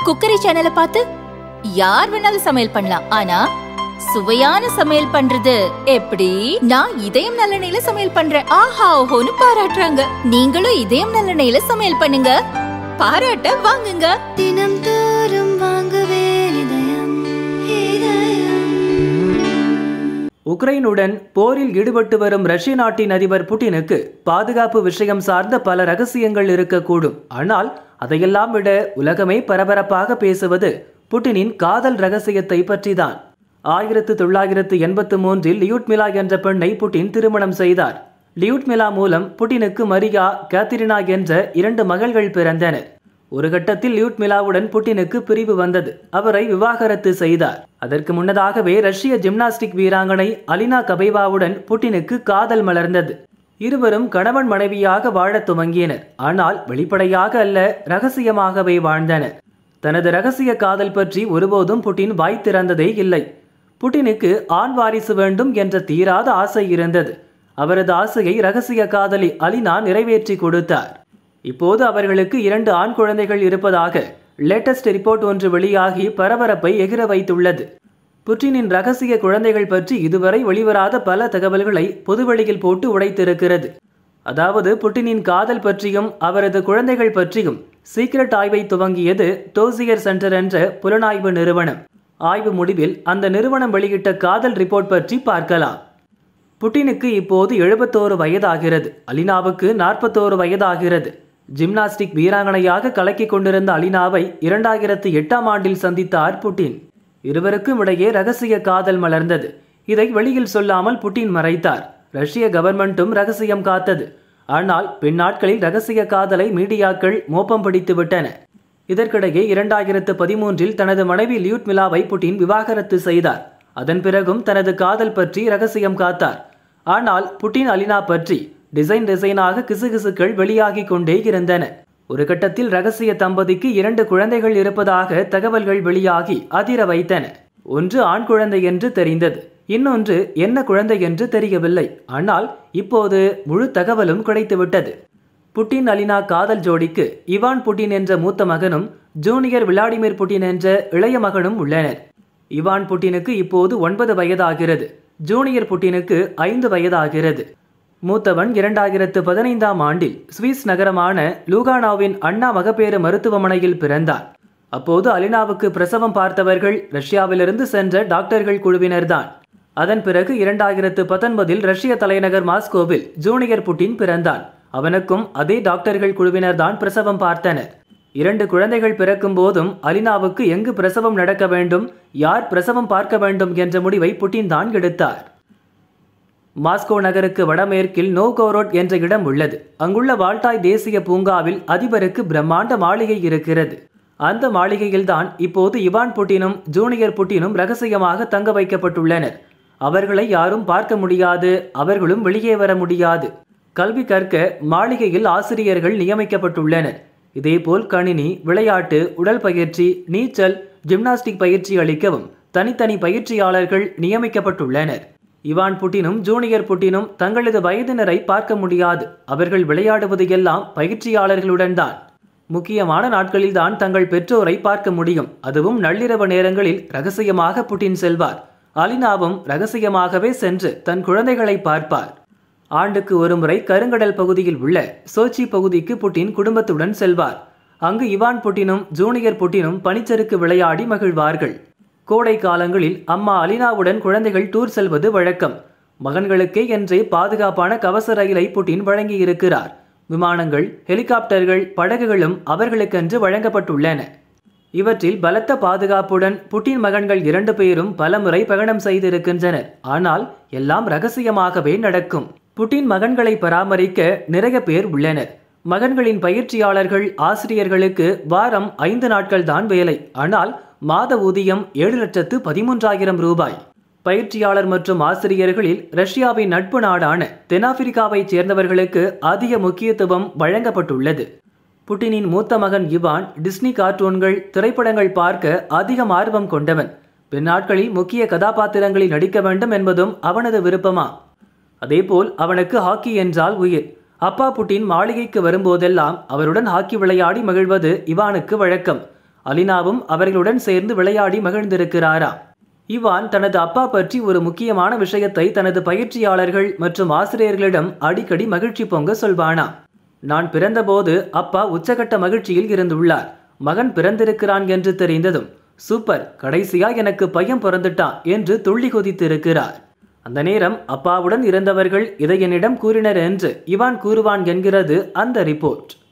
Cookery சேனலை பார்த்து யார் வேணாலும் சமையல் பண்ணலாம். ஆனா சுவையான சமையல் பண்றது எப்படி? நான் இதயம் நல்லெண்ணெயில சமையல் பண்றேன். ஆஹா ஓஹோன்னு பாராட்டுறாங்க. நீங்களும் இதயம் நல்லெண்ணெயில சமையல் பண்ணுங்க, பாராட்ட வாங்குங்க. தினம் தோறும் வாங்குவே இதயம் இதயம். உக்ரைனுடன் போரில் ஈடுபட்டு வரும் ரஷ்ய நாட்டின் அதிபர் புட்டினுக்கு பாதுகாப்பு விஷயம் சார்ந்த பல ரகசியங்கள் இருக்கக்கூடும். ஆனால் அதையெல்லாம் விட உலகமே பரபரப்பாக பேசுவது புட்டினின் காதல் ரகசியத்தை பற்றிதான். 1983 லியூட்மிலா என்ற பெண்ணை புட்டின் திருமணம் செய்தார். லியூட்மிலா மூலம் புட்டினுக்கு மரியா, கேத்தரினா என்ற 2 மகள்கள் பிறந்தனர். ஒரு கட்டத்தில் லியூட்மிலாவுடன் புட்டினுக்கு பிரிவு வந்தது. அவரை விவாகரத்து செய்தார். அதற்கு முன்னதாகவே ரஷ்ய ஜிம்னாஸ்டிக் வீராங்கனை அலினா கபேவாவுடன் புட்டினுக்கு காதல் மலர்ந்தது. இருவரும் கணவன் மனைவியாக வாழத் துவங்கினர். ஆனால் வெளிப்படையாக அல்ல, ரகசியமாகவே வாழ்ந்தனர். தனது ரகசிய காதல் பற்றி ஒருபோதும் புட்டின் வாய் திறந்ததே இல்லை. புட்டினுக்கு ஆண் வாரிசு வேண்டும் என்ற தீராத ஆசை இருந்தது. அவரது ஆசையை ரகசிய காதலி அலினா நிறைவேற்றி கொடுத்தார். இப்போது அவர்களுக்கு 2 ஆண் குழந்தைகள் இருப்பதாக லேட்டஸ்ட் ரிப்போர்ட் ஒன்று வெளியாகி பரபரப்பை எகிர வைத்துள்ளது. புட்டினின் ரகசிய குழந்தைகள் பற்றி இதுவரை வெளிவராத பல தகவல்களை பொதுவெளியில் போட்டு உடைத்திருக்கிறது. அதாவது புட்டினின் காதல் பற்றியும் அவரது குழந்தைகள் பற்றியும் சீக்ரெட் ஆய்வை துவங்கியது டோசியர் சென்டர் என்ற புலனாய்வு நிறுவனம். ஆய்வு முடிவில் அந்த நிறுவனம் வெளியிட்ட காதல் ரிப்போர்ட் பற்றி பார்க்கலாம். புட்டினுக்கு இப்போது 71 வயதாகிறது. அலினாவுக்கு 41 வயதாகிறது. ஜிம்னாஸ்டிக் வீராங்கனையாக கலக்கிக் கொண்டிருந்த அலினாவை 2008ஆம் ஆண்டில் சந்தித்தார் புட்டின். இருவருக்கும் இடையே ரகசிய காதல் மலர்ந்தது. இதை வெளியில் சொல்லாமல் புட்டின் மறைத்தார். ரஷ்ய கவர்மெண்ட்டும் ரகசியம் காத்தது. ஆனால் பின்னாட்களில் ரகசிய காதலை மீடியாக்கள் மோப்பம் பிடித்து விட்டன. இதற்கிடையே 2013 தனது மனைவி லியூட்மிலாவை புட்டின் விவாகரத்து செய்தார். அதன் பிறகும் தனது காதல் பற்றி ரகசியம் காத்தார். ஆனால் புட்டின் அலினா பற்றி டிசைனாக கிசுகிசுக்கள் வெளியாகி கொண்டே இருந்தன. ஒரு கட்டத்தில் ரகசிய தம்பதிக்கு 2 குழந்தைகள் இருப்பதாக தகவல்கள் வெளியாகி அதிர வைத்தன. ஒன்று ஆண் குழந்தை என்று தெரிந்தது, இன்னொன்று என்ன குழந்தை என்று தெரியவில்லை. ஆனால் இப்போது முழு தகவலும் கிடைத்துவிட்டது. புட்டின் அலினா காதல் ஜோடிக்கு இவான் புட்டின் என்ற மூத்த மகனும் ஜூனியர் விளாடிமிர் புட்டின் என்ற இளைய மகனும் உள்ளனர். இவான் புட்டினுக்கு இப்போது 9 வயதாகிறது. ஜூனியர் புட்டினுக்கு 5 வயதாகிறது. மூத்தவன் 2015ஆம் ஆண்டில் சுவிஸ் நகரமான லூகானாவின் அண்ணா மகப்பேறு மருத்துவமனையில் பிறந்தார். அப்போது அலினாவுக்கு பிரசவம் பார்த்தவர்கள் ரஷ்யாவிலிருந்து சென்ற டாக்டர்கள் குழுவினர்தான். அதன் பிறகு 2019 ரஷ்ய தலைநகர் மாஸ்கோவில் ஜூனியர் புட்டின் பிறந்தான். அவனுக்கும் அதே டாக்டர்கள் குழுவினர்தான் பிரசவம் பார்த்தனர். 2 குழந்தைகள் பிறக்கும் போதும் அலினாவுக்கு எங்கு பிரசவம் நடக்க வேண்டும், யார் பிரசவம் பார்க்க வேண்டும் என்ற முடிவை புட்டின் தான் எடுத்தார். மாஸ்கோ நகருக்கு வடமேற்கில் நோவ்கோரோட் என்ற இடம் உள்ளது. அங்குள்ள வால்டாய் தேசிய பூங்காவில் அதிபருக்கு பிரம்மாண்ட மாளிகை இருக்கிறது. அந்த மாளிகையில்தான் இப்போது இவான் புட்டினும் ஜூனியர் புட்டினும் ரகசியமாக தங்க வைக்கப்பட்டுள்ளனர். அவர்களை யாரும் பார்க்க முடியாது, அவர்களும் வெளியே வர முடியாது. கல்வி கற்க மாளிகையில் ஆசிரியர்கள் நியமிக்கப்பட்டுள்ளனர். இதேபோல் கணினி, விளையாட்டு, உடல் பயிற்சி, நீச்சல், ஜிம்னாஸ்டிக் பயிற்சி அளிக்கவும் தனித்தனி பயிற்சியாளர்கள் நியமிக்கப்பட்டுள்ளனர். இவான் புட்டினும் ஜூனியர் புட்டினும் தங்களது வயதினரை பார்க்க முடியாது. அவர்கள் விளையாடுவது எல்லாம் பயிற்சியாளர்களுடன் தான். முக்கியமான நாட்களில்தான் தங்கள் பெற்றோரை பார்க்க முடியும். அதுவும் நள்ளிரவு நேரங்களில் ரகசியமாக புட்டின் செல்வார். அலினாவும் ரகசியமாகவே சென்று தன் குழந்தைகளை பார்ப்பார். ஆண்டுக்கு ஒருமுறை கருங்கடல் பகுதியில் உள்ள சோச்சி பகுதிக்கு புட்டின் குடும்பத்துடன் செல்வார். அங்கு இவான் புட்டினும் ஜூனியர் புட்டினும் பனிச்சறுக்கு விளையாடி மகிழ்வார்கள். கோடை காலங்களில் அம்மா அலினாவுடன் குழந்தைகள் டூர் செல்வது வழக்கம். மகன்களுக்கே என்றே பாதுகாப்பான கவச ரயிலை புட்டின் வழங்கியிருக்கிறார். விமானங்கள், ஹெலிகாப்டர்கள், படகுகளும் அவர்களுக்கென்று வழங்கப்பட்டுள்ளன. இவற்றில் பலத்த பாதுகாப்புடன் புட்டின் மகன்கள் 2 பேரும் பலமுறை பயணம் செய்திருக்கின்றனர். ஆனால் எல்லாம் ரகசியமாகவே நடக்கும். புட்டின் மகன்களை பராமரிக்க நிறைய பேர் உள்ளனர். மகன்களின் பயிற்சியாளர்கள், ஆசிரியர்களுக்கு வாரம் 5 நாட்கள் தான் வேலை. ஆனால் மாத ஊதியம் 7,13,000 ரூபாய். பயிற்சியாளர் மற்றும் ஆசிரியர்களில் ரஷ்யாவின் நட்பு நாடான தென்னாப்பிரிக்காவைச் சேர்ந்தவர்களுக்கு அதிக முக்கியத்துவம் வழங்கப்பட்டுள்ளது. புட்டினின் மூத்த மகன் இவான் டிஸ்னி கார்ட்டூன்கள், திரைப்படங்கள் பார்க்க அதிகம் ஆர்வம் கொண்டவன். பின்னாட்களில் முக்கிய கதாபாத்திரங்களில் நடிக்க வேண்டும் என்பதும் அவனது விருப்பமா. அதேபோல் அவனுக்கு ஹாக்கி என்றால் உயிர். அப்பா புட்டின் மாளிகைக்கு வரும்போதெல்லாம் அவருடன் ஹாக்கி விளையாடி மகிழ்வது இவானுக்கு வழக்கம். அலினாவும் அவர்களுடன் சேர்ந்து விளையாடி மகிழ்ந்திருக்கிறாராம். இவான் தனது அப்பா பற்றி ஒரு முக்கியமான விஷயத்தை தனது பயிற்சியாளர்கள் மற்றும் ஆசிரியர்களிடம் அடிக்கடி மகிழ்ச்சி பொங்க சொல்வானாம். நான் பிறந்தபோது அப்பா உச்சகட்ட மகிழ்ச்சியில் இருந்துள்ளார். மகன் பிறந்திருக்கிறான் என்று தெரிந்ததும் சூப்பர், கடைசியா எனக்கு பையன் பிறந்துட்டான் என்று துள்ளி குதித்திருக்கிறார். அந்த நேரம் அப்பாவுடன் இருந்தவர்கள் இதை என்னிடம் கூறினர் என்று இவான் கூறுவான் என்கிறது அந்த ரிப்போர்ட்.